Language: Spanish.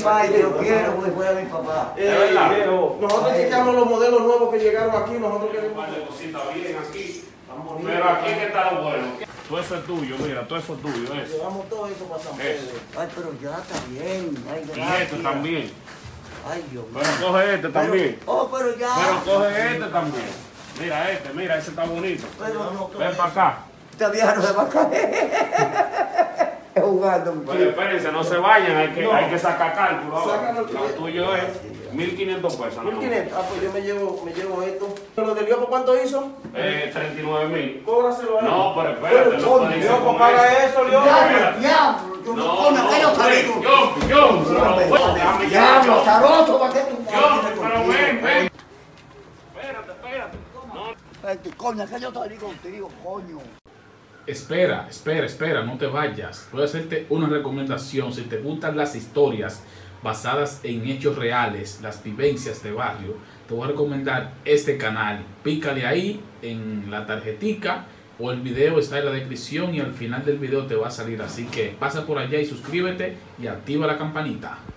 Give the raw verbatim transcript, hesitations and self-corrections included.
Ay, te lo quiero, güey, fue a mi papá. Eh, verdad. Nosotros chequeamos los modelos nuevos que llegaron aquí, nosotros queremos... Vale, cosita bien aquí. Pero aquí que está lo bueno. Todo eso es tuyo, mira, todo eso es tuyo. Eso. Llevamos todo eso para San Pedro. Ay, pero ya está bien. Ay, Y gracias. este también. Ay, Dios mío. Pero coge este también. Pero, oh, pero ya. Pero coge este también. Mira este, mira, ese está bonito. Pero no, Ven para acá. esta vieja no se va a caer. Es jugando, Pero muchacho. espérense, no se vayan, hay que, No. hay que sacar cálculo ahora. Sácalo Lo que- tuyo es mil quinientos pesos. mil quinientos. Ah, pues yo me llevo, me llevo esto. ¿Lo del Liopo cuánto hizo? Eh, treinta y nueve mil. Cóbraselo a él. No, pero espérate, no puede ser Liopo, con paga eso. eso, Liopo. Diablo, diablo. Yo no, No, coño, no, que yo ven, salgo. yo, yo, pero bueno, déjame ya, Diablo, yo. zaroso, ¿para qué tú? Yo, pero ven, ven. Espérate, espérate. No. Ay, coño, que yo salí contigo, coño. Espera, espera, espera, no te vayas. Voy a hacerte una recomendación. Si te gustan las historias basadas en hechos reales, las vivencias de barrio, te voy a recomendar este canal. Pícale ahí en la tarjetica o el video está en la descripción y al final del video te va a salir. Así que pasa por allá y suscríbete y activa la campanita.